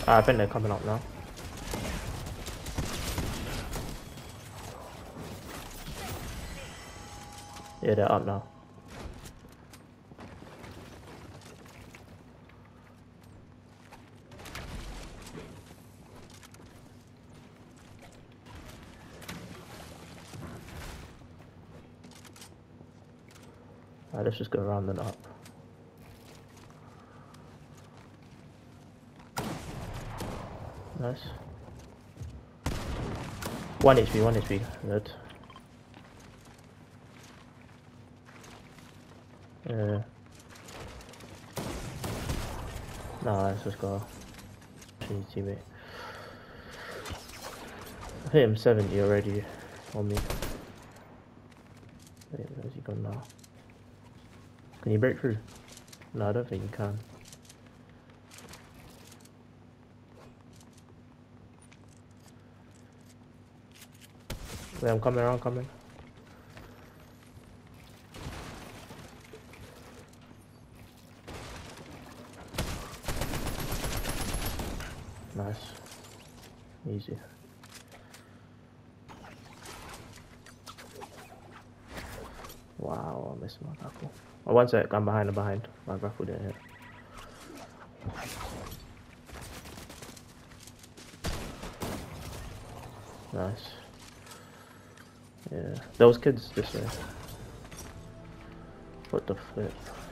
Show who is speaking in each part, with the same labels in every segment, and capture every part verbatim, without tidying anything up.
Speaker 1: Ah, I think they're coming up now. Yeah, they're up now. Alright, let's just go around and up. Nice. One H P, one H P. Good. Yeah. Nah, let's just go. Shitty teammate. I hit him seventy already on me. Wait, where's he gone now? Can you break through? No, I don't think you can. Wait, I'm coming around, coming. Nice. Easy. Wow, I missed my grapple. Oh, one sec, I'm behind, I'm behind. My grapple didn't hit. Nice. Yeah, those kids this way. What the flip?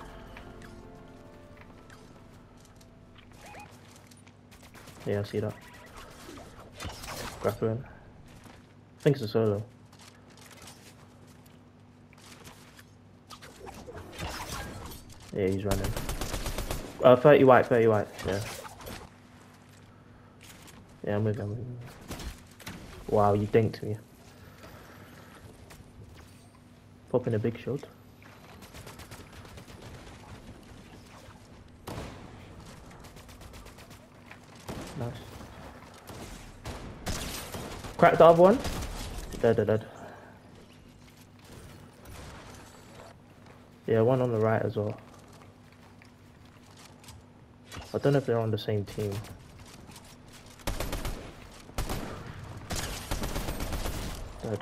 Speaker 1: Yeah, I see that. Grapple in. I think it's a solo. Yeah, he's running. Uh, thirty white, thirty white, yeah. Yeah, I'm moving, I'm moving. Wow, you dinked me. Popping a big shot. Nice. Cracked the other one. Dead, dead, dead. Yeah, one on the right as well. I don't know if they're on the same team. Dead.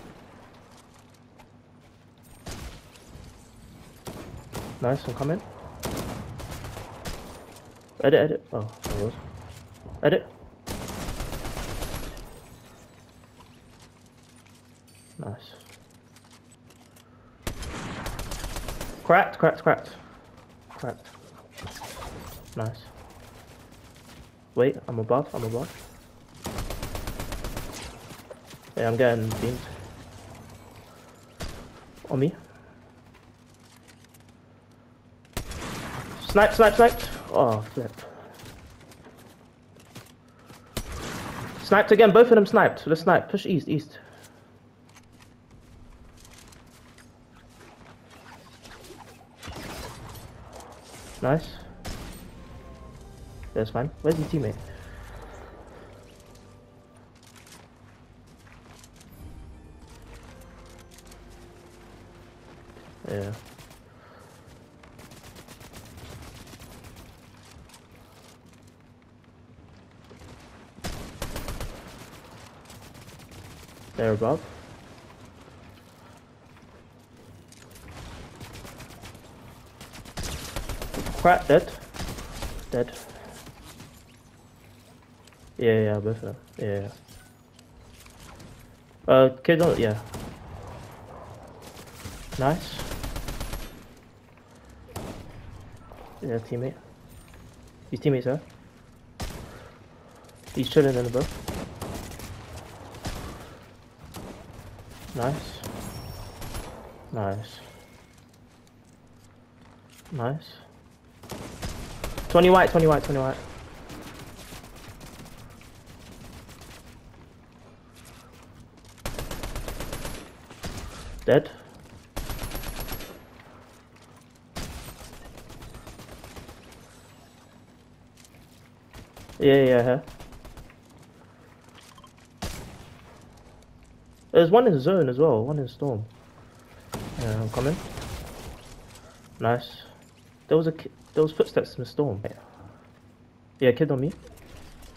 Speaker 1: Nice, I'm coming. Edit, edit. Oh, there it was. Edit. Nice. Cracked, cracked, cracked. Cracked. Nice. Wait, I'm above, I'm above. Yeah, I'm getting beamed. On me. Snipe, snipe, sniped. Oh, flip. Sniped again, both of them sniped. Let's snipe. Push east, east. Nice. That's fine. Where's your teammate? Yeah. They're above. Crack, dead. Dead. Yeah, yeah, both of them. Yeah. Uh, kids on, yeah. Nice. Yeah, teammate. His teammate's there. He's chilling in the boat. Nice. Nice. Nice. twenty white, twenty white, twenty white. Dead. Yeah, yeah, yeah. There's one in zone as well, one in storm. Yeah, I'm coming. Nice. There was a ki there was footsteps in the storm. Yeah, kid on me.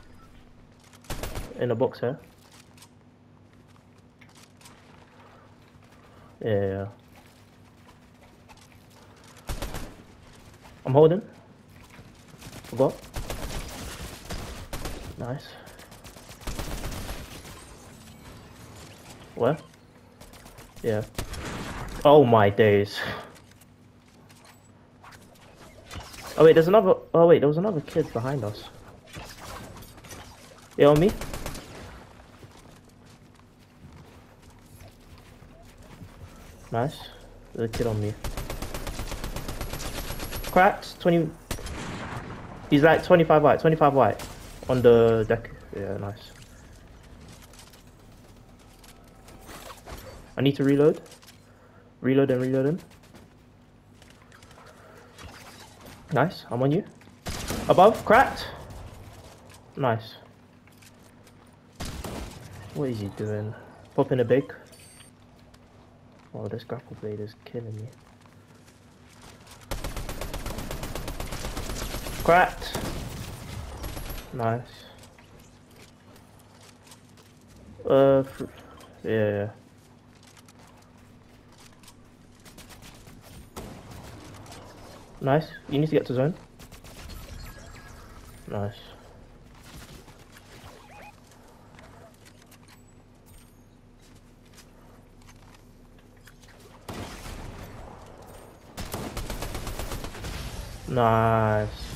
Speaker 1: in a box here. Yeah, yeah, yeah. I'm holding. Forgot. Nice. Where? Yeah. Oh my days. Oh wait, there's another. Oh wait, there was another kid behind us. Yeah, on me. Nice. There's a kid on me. Cracks. twenty. He's like twenty-five white. twenty-five white. On the deck. Yeah, nice. I need to reload. Reload and reload him. Nice. I'm on you. Above. Cracked. Nice. What is he doing? Popping a big. Oh, this grapple blade is killing me. Cracked. Nice. Uh, yeah, yeah. Nice. You need to get to zone. Nice. Nice.